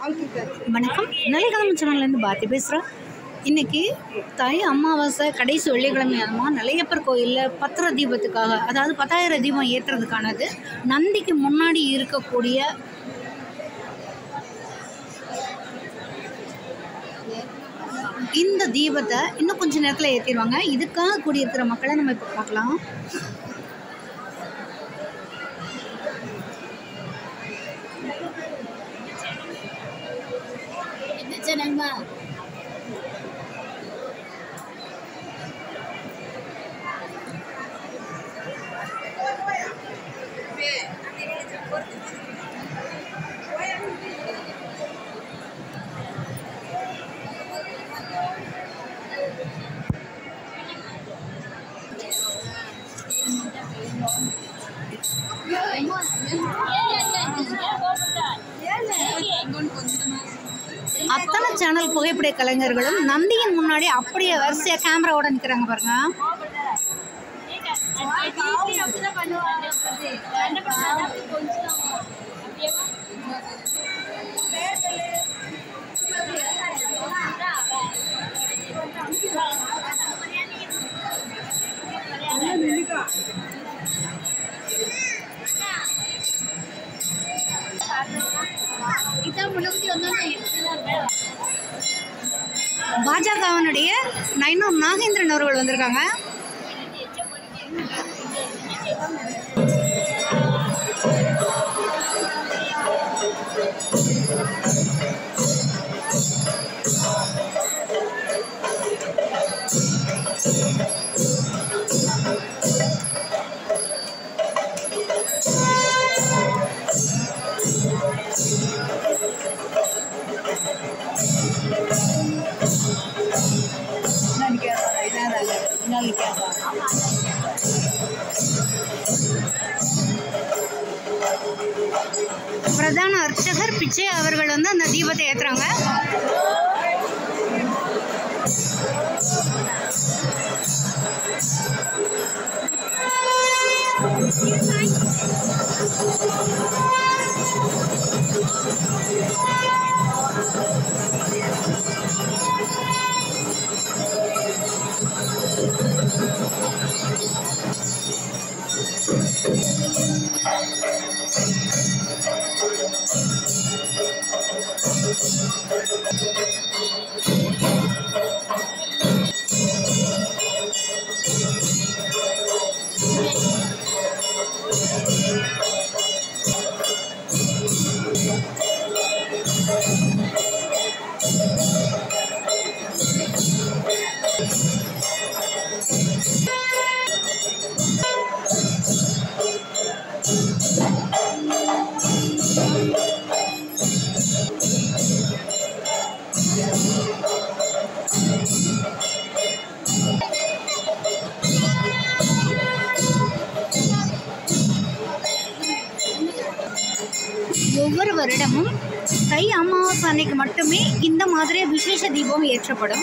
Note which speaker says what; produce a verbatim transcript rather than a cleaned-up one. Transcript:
Speaker 1: வணக்கம், நிலைக்கிழமை சேனல்லேருந்து பாரதி பேசுகிறேன். இன்றைக்கி தை அமாவாசை கடைசி வெள்ளிக்கிழமையானமா நெல்லையப்பர் கோயிலில் பத்திர தீபத்துக்காக, அதாவது பத்தாயிரம் தீபம் ஏற்றுறதுக்கானது நந்திக்கு முன்னாடி இருக்கக்கூடிய இந்த தீபத்தை இன்னும் கொஞ்சம் நேரத்தில் ஏற்றிடுவாங்க. இதுக்காக கூடியிருக்கிற மக்களை நம்ம இப்போ பார்க்கலாம். நண்பா அத்தனை சேனல் புகைப்பட கலைஞர்களும் நந்தியின் முன்னாடி அப்படியே வரிசையா கேமராவோட நிற்கிறாங்க பாருங்க. பாஜகவினுடைய நயினார் நாகேந்திரன் அவர்கள் வந்திருக்காங்க. பிரதான அர்ச்சகர் பிச்சை அவர்கள் வந்து அந்த தீபத்தை ஏற்றுறாங்க. ஒவ்வொரு வருடமும் தை அமாவாசை அன்னைக்கு மட்டுமே இந்த மாதிரி விசேஷ தீபம் ஏற்றப்படும்.